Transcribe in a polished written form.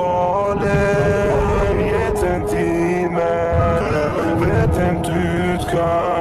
stråler, jeg tenker meg, vet hvem du skal